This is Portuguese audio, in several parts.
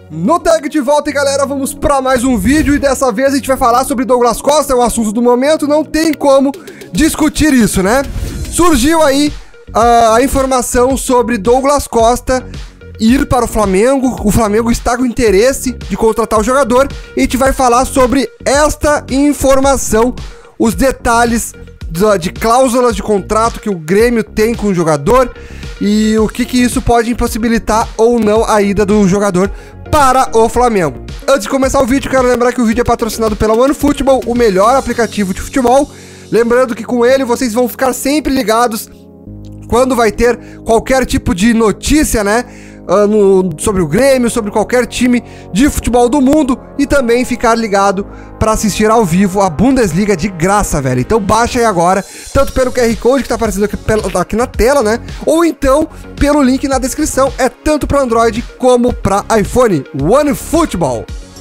No tag de volta, galera, vamos para mais um vídeo e dessa vez a gente vai falar sobre Douglas Costa, é o assunto do momento, não tem como discutir isso, né? Surgiu aí a informação sobre Douglas Costa ir para o Flamengo está com interesse de contratar o jogador e a gente vai falar sobre esta informação, os detalhes de cláusulas de contrato que o Grêmio tem com o jogador e o que isso pode impossibilitar ou não a ida do jogador para o Flamengo. Antes de começar o vídeo, quero lembrar que o vídeo é patrocinado pela OneFootball, o melhor aplicativo de futebol. Lembrando que com ele vocês vão ficar sempre ligados quando vai ter qualquer tipo de notícia, né? Sobre o Grêmio, sobre qualquer time de futebol do mundo e também ficar ligado para assistir ao vivo a Bundesliga de graça, velho. Então baixa aí agora, tanto pelo QR Code que tá aparecendo aqui na tela, né? Ou então pelo link na descrição, é tanto para Android como para iPhone. OneFootball.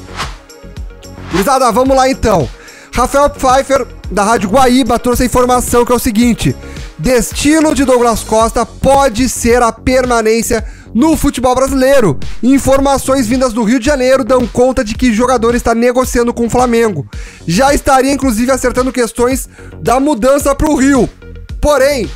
Gurizada, vamos lá então. Rafael Pfeiffer, da Rádio Guaíba, trouxe a informação que é o seguinte: destino de Douglas Costa pode ser a permanência no futebol brasileiro. Informações vindas do Rio de Janeiro dão conta de que o jogador está negociando com o Flamengo. Já estaria, inclusive, acertando questões da mudança para o Rio. Porém,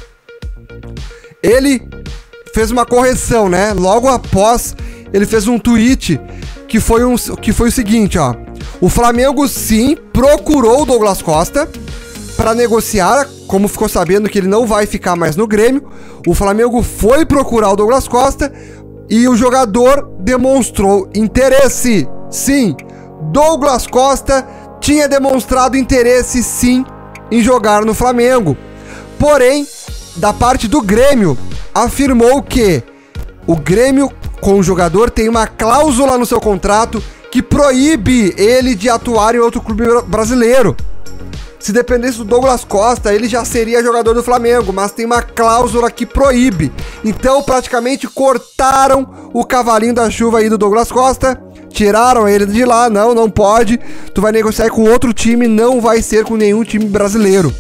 ele fez uma correção, né? Logo após, ele fez um tweet que foi o seguinte, ó. O Flamengo, sim, procurou o Douglas Costa para negociar, como ficou sabendo que ele não vai ficar mais no Grêmio. O Flamengo foi procurar o Douglas Costa e o jogador demonstrou interesse. Sim, Douglas Costa tinha demonstrado interesse, sim, em jogar no Flamengo. Porém, da parte do Grêmio, afirmou que o Grêmio com o jogador tem uma cláusula no seu contrato que proíbe ele de atuar em outro clube brasileiro. Se dependesse do Douglas Costa, ele já seria jogador do Flamengo, mas tem uma cláusula que proíbe. Então, praticamente cortaram o cavalinho da chuva aí do Douglas Costa, tiraram ele de lá, não pode, tu vai negociar com outro time, não vai ser com nenhum time brasileiro.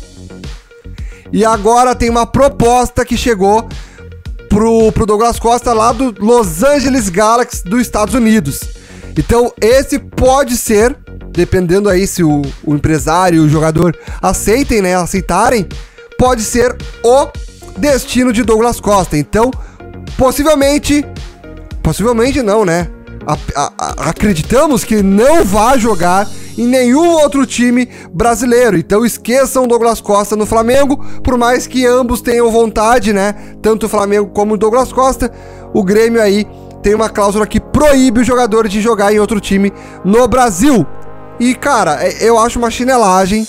E agora tem uma proposta que chegou pro Douglas Costa lá do Los Angeles Galaxy dos Estados Unidos. Então, esse pode ser, dependendo aí se o empresário e o jogador aceitarem, pode ser o destino de Douglas Costa. Então, possivelmente não, né? Acreditamos que não vai jogar em nenhum outro time brasileiro. Então esqueçam Douglas Costa no Flamengo, por mais que ambos tenham vontade, né? Tanto o Flamengo como o Douglas Costa, o Grêmio aí tem uma cláusula que proíbe o jogador de jogar em outro time no Brasil. E, cara, eu acho uma chinelagem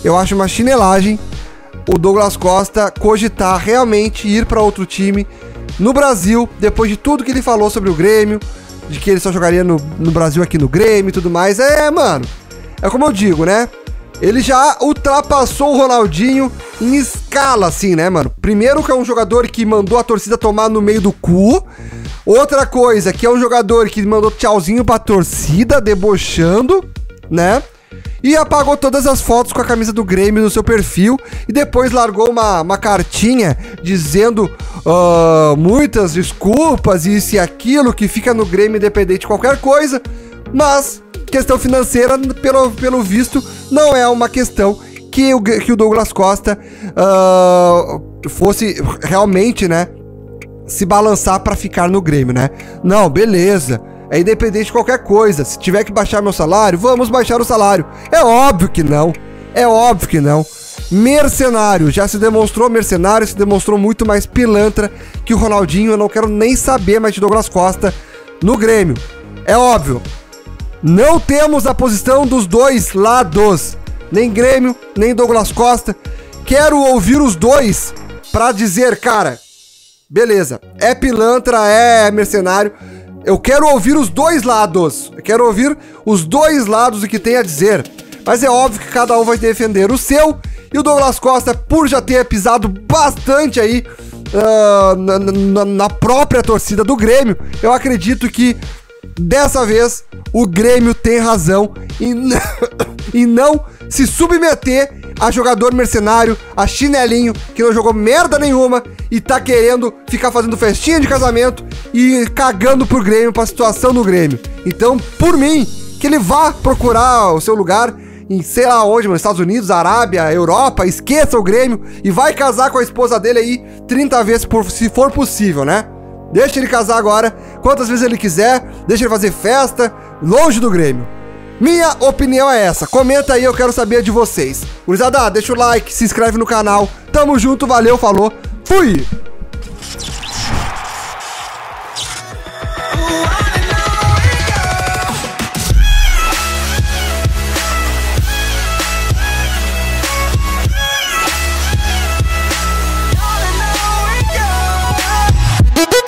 o Douglas Costa cogitar realmente ir para outro time no Brasil, depois de tudo que ele falou sobre o Grêmio, de que ele só jogaria no Brasil aqui no Grêmio e tudo mais. Mano, é como eu digo, né? Ele já ultrapassou o Ronaldinho em escala, assim, né, mano? Primeiro que é um jogador que mandou a torcida tomar no meio do cu. Outra coisa, que é um jogador que mandou tchauzinho pra torcida, debochando, né? E apagou todas as fotos com a camisa do Grêmio no seu perfil. E depois largou uma cartinha dizendo muitas desculpas, isso e aquilo, que fica no Grêmio independente de qualquer coisa. Mas questão financeira, pelo visto, não é uma questão que o Douglas Costa fosse realmente, né, se balançar pra ficar no Grêmio, né? Não, beleza. É independente de qualquer coisa. Se tiver que baixar meu salário, vamos baixar o salário. É óbvio que não. Mercenário. Já se demonstrou mercenário, se demonstrou muito mais pilantra que o Ronaldinho. Eu não quero nem saber mais de Douglas Costa no Grêmio. É óbvio. Não temos a posição dos dois lados. Nem Grêmio, nem Douglas Costa. Quero ouvir os dois pra dizer, cara, beleza, é pilantra, é mercenário. Eu quero ouvir os dois lados. Eu quero ouvir os dois lados do que tem a dizer. Mas é óbvio que cada um vai defender o seu. E o Douglas Costa, por já ter pisado bastante aí na própria torcida do Grêmio, eu acredito que dessa vez o Grêmio tem razão em não se submeter a jogador mercenário, a chinelinho, que não jogou merda nenhuma e tá querendo ficar fazendo festinha de casamento e cagando pro Grêmio, pra situação do Grêmio. Então, por mim, que ele vá procurar o seu lugar em sei lá onde, nos Estados Unidos, Arábia, Europa, esqueça o Grêmio e vai casar com a esposa dele aí 30 vezes, se for possível, né? Deixa ele casar agora, quantas vezes ele quiser, deixa ele fazer festa, longe do Grêmio. Minha opinião é essa, comenta aí, eu quero saber de vocês. Gurizada, deixa o like, se inscreve no canal, tamo junto, valeu, falou, fui!